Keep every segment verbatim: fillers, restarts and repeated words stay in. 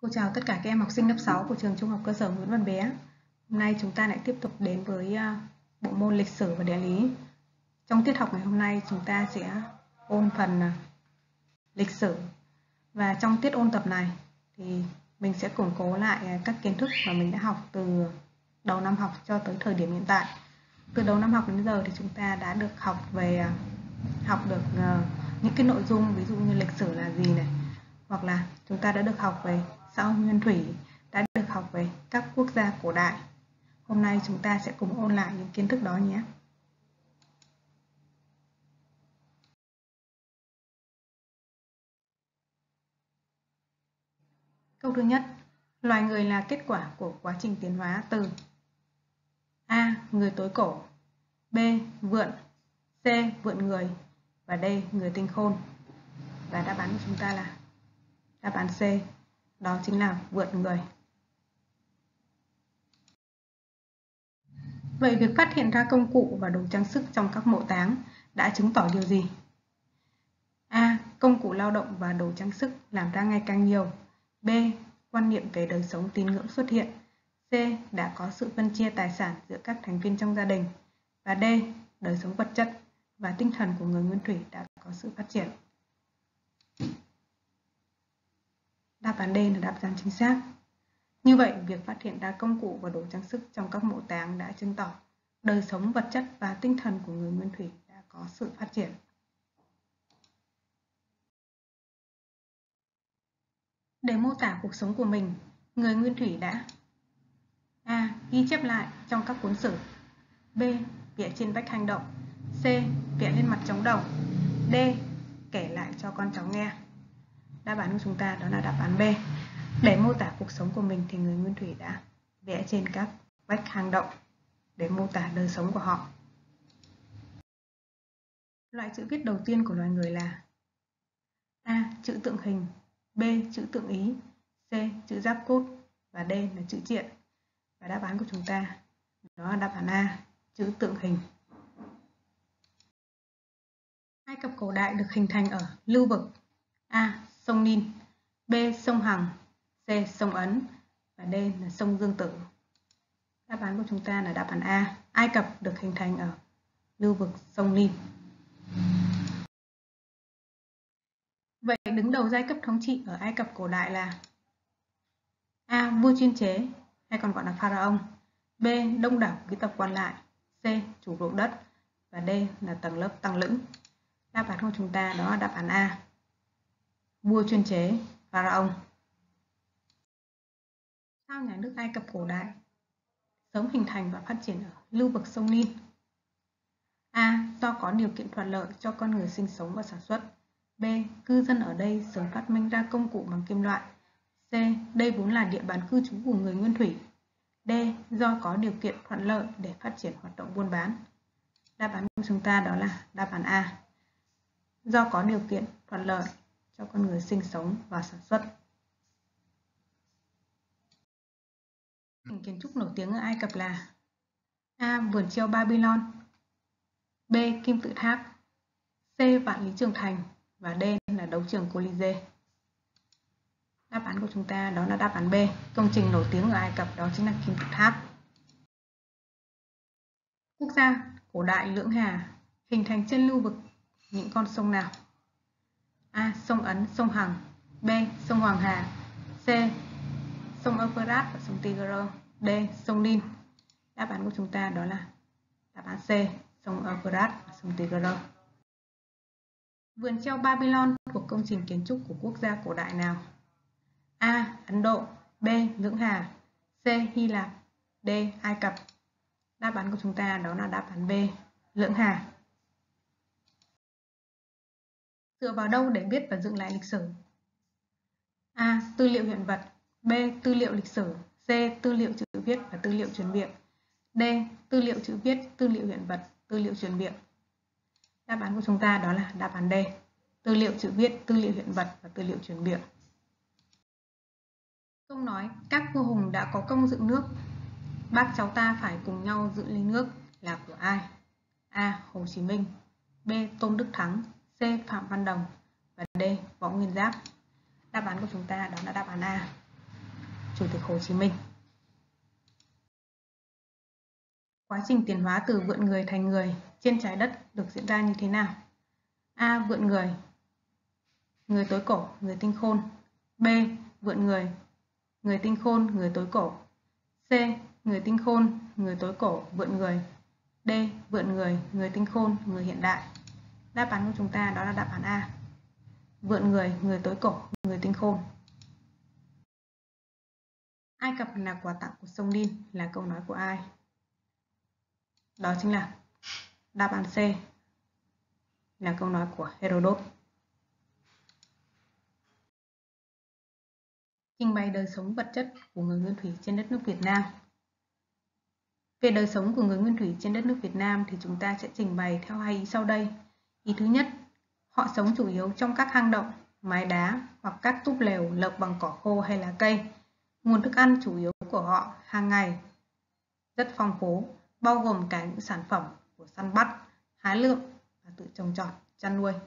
Cô chào tất cả các em học sinh lớp sáu của trường Trung học cơ sở Nguyễn Văn Bé. Hôm nay chúng ta lại tiếp tục đến với bộ môn lịch sử và địa lý. Trong tiết học ngày hôm nay chúng ta sẽ ôn phần lịch sử. Và trong tiết ôn tập này thì mình sẽ củng cố lại các kiến thức mà mình đã học từ đầu năm học cho tới thời điểm hiện tại. Từ đầu năm học đến giờ thì chúng ta đã được học về học được những cái nội dung ví dụ như lịch sử là gì này, hoặc là chúng ta đã được học về xã hội nguyên thủy, đã được học về các quốc gia cổ đại. Hôm nay chúng ta sẽ cùng ôn lại những kiến thức đó nhé. Câu thứ nhất, loài người là kết quả của quá trình tiến hóa từ A. Người tối cổ, B. Vượn, C. Vượn người và D. Người tinh khôn. Và đáp án của chúng ta là đáp án C, đó chính là vượn người. Vậy việc phát hiện ra công cụ và đồ trang sức trong các mộ táng đã chứng tỏ điều gì? A. Công cụ lao động và đồ trang sức làm ra ngày càng nhiều. B. Quan niệm về đời sống tín ngưỡng xuất hiện. C. Đã có sự phân chia tài sản giữa các thành viên trong gia đình. Và D. Đời sống vật chất và tinh thần của người nguyên thủy đã có sự phát triển. Đáp án D là đáp án chính xác. Như vậy, việc phát hiện ra công cụ và đồ trang sức trong các mộ táng đã chứng tỏ đời sống vật chất và tinh thần của người nguyên thủy đã có sự phát triển. Để mô tả cuộc sống của mình, người nguyên thủy đã A. Ghi chép lại trong các cuốn sử. B. Vẽ trên vách hang động. C. Vẽ lên mặt trống đồng. D. Kể lại cho con cháu nghe. Đáp án của chúng ta đó là đáp án B. Để mô tả cuộc sống của mình thì người nguyên thủy đã vẽ trên các vách hang động để mô tả đời sống của họ. Loại chữ viết đầu tiên của loài người là A. Chữ tượng hình, B. Chữ tượng ý, C. Chữ giáp cốt và D là chữ triện. Và đáp án của chúng ta đó là đáp án A, chữ tượng hình. Ai Cập cổ đại được hình thành ở lưu vực A. Sông Nin, B. Sông Hằng, C. Sông Ấn và D là sông Dương Tử. Đáp án của chúng ta là đáp án A, Ai Cập được hình thành ở lưu vực sông Nin. Vậy đứng đầu giai cấp thống trị ở Ai Cập cổ đại là A. Vua chuyên chế hay còn gọi là pharaoh, B. Đông đảo quý tộc quan lại, C. Chủ ruộng đất và D là tầng lớp tăng lĩnh. Đáp án của chúng ta đó là đáp án A, vua chuyên chế, pharaoh. Sao nhà nước Ai Cập cổ đại sớm hình thành và phát triển ở lưu vực sông Nin? A. Do có điều kiện thuận lợi cho con người sinh sống và sản xuất. B. Cư dân ở đây sớm phát minh ra công cụ bằng kim loại. C. Đây vốn là địa bàn cư trú của người nguyên thủy. D. Do có điều kiện thuận lợi để phát triển hoạt động buôn bán. Đáp án của chúng ta đó là đáp án A, do có điều kiện thuận lợi cho con người sinh sống và sản xuất. Hình kiến trúc nổi tiếng ở Ai Cập là A. Vườn treo Babylon, B. Kim tự tháp, C. Vạn lý trường thành và D là đấu trường Colisée. Đáp án của chúng ta đó là đáp án B, công trình nổi tiếng ở Ai Cập đó chính là kim tự tháp. Quốc gia cổ đại Lưỡng Hà hình thành trên lưu vực những con sông nào? A. Sông Ấn, sông Hằng, B. Sông Hoàng Hà, C. Sông Euphrates và sông Tigre, D. Sông Nin. Đáp án của chúng ta đó là đáp án C, sông Euphrates và sông Tigre. Vườn treo Babylon thuộc công trình kiến trúc của quốc gia cổ đại nào? A. Ấn Độ, B. Lưỡng Hà, C. Hy Lạp, D. Ai Cập. Đáp án của chúng ta đó là đáp án B, Lưỡng Hà. Dựa vào đâu để viết và dựng lại lịch sử? A. Tư liệu hiện vật, B. Tư liệu lịch sử, C. Tư liệu chữ viết và tư liệu truyền miệng, D. Tư liệu chữ viết, tư liệu hiện vật, tư liệu truyền miệng. Đáp án của chúng ta đó là đáp án D, tư liệu chữ viết, tư liệu hiện vật và tư liệu truyền miệng. Câu nói các vua hùng đã có công dựng nước, bác cháu ta phải cùng nhau dựng lên nước là của ai? A. Hồ Chí Minh, B. Tôn Đức Thắng, C. Phạm Văn Đồng và D. Võ Nguyên Giáp. Đáp án của chúng ta đó là đáp án A, Chủ tịch Hồ Chí Minh. Quá trình tiến hóa từ vượn người thành người trên trái đất được diễn ra như thế nào? A. Vượn người, người tối cổ, người tinh khôn. B. Vượn người, người tinh khôn, người tối cổ. C. Người tinh khôn, người tối cổ, vượn người. D. Vượn người, người tinh khôn, người hiện đại. Đáp án của chúng ta đó là đáp án A. Vượn người, người tối cổ, người tinh khôn. Ai Cập là quà tặng của sông Nin là câu nói của ai? Đó chính là đáp án C, là câu nói của Herodot. Trình bày đời sống vật chất của người nguyên thủy trên đất nước Việt Nam. Về đời sống của người nguyên thủy trên đất nước Việt Nam thì chúng ta sẽ trình bày theo hai ý sau đây. Ý thứ nhất, họ sống chủ yếu trong các hang động, mái đá hoặc các túp lều lợp bằng cỏ khô hay lá cây. Nguồn thức ăn chủ yếu của họ hàng ngày rất phong phú, bao gồm cả những sản phẩm của săn bắt, hái lượm và tự trồng trọt, chăn nuôi.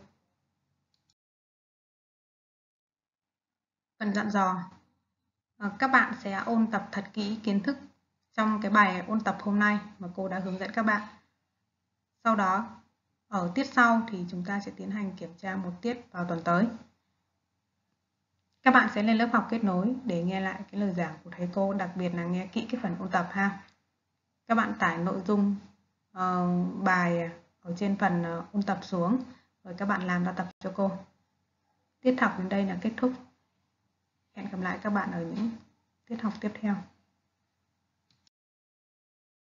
Phần dặn dò, các bạn sẽ ôn tập thật kỹ kiến thức trong cái bài ôn tập hôm nay mà cô đã hướng dẫn các bạn. Sau đó, ở tiết sau thì chúng ta sẽ tiến hành kiểm tra một tiết vào tuần tới. Các bạn sẽ lên lớp học kết nối để nghe lại cái lời giảng của thầy cô, đặc biệt là nghe kỹ cái phần ôn tập ha. Các bạn tải nội dung uh, bài ở trên phần uh, ôn tập xuống, rồi các bạn làm ra tập cho cô. Tiết học đến đây là kết thúc. Hẹn gặp lại các bạn ở những tiết học tiếp theo.